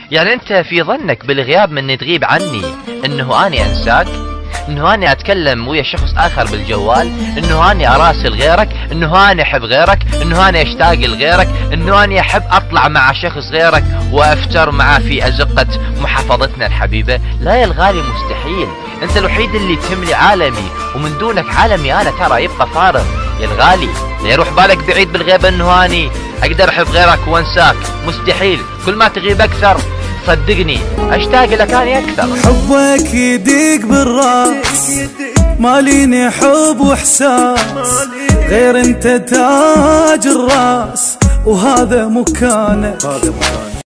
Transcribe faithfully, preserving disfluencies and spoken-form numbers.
يعني انت في ظنك بالغياب مني تغيب عني انه اني انساك، انه اني اتكلم ويا شخص اخر بالجوال، انه اني اراسل غيرك، انه اني احب غيرك، انه اني اشتاق لغيرك، انه اني احب اطلع مع شخص غيرك وافتر معه في ازقة محافظتنا الحبيبة. لا يا الغالي مستحيل، انت الوحيد اللي تملي عالمي، ومن دونك عالمي انا ترى يبقى فارغ. يا الغالي لا يروح بالك بعيد بالغيبة انه اني اقدر احب غيرك وانساك، مستحيل. كل ما تغيب اكثر صدقني اشتاق لك اني اكثر. حبك يديق بالراس، ماليني حب واحساس، غير انت تاج الراس وهذا مكانك.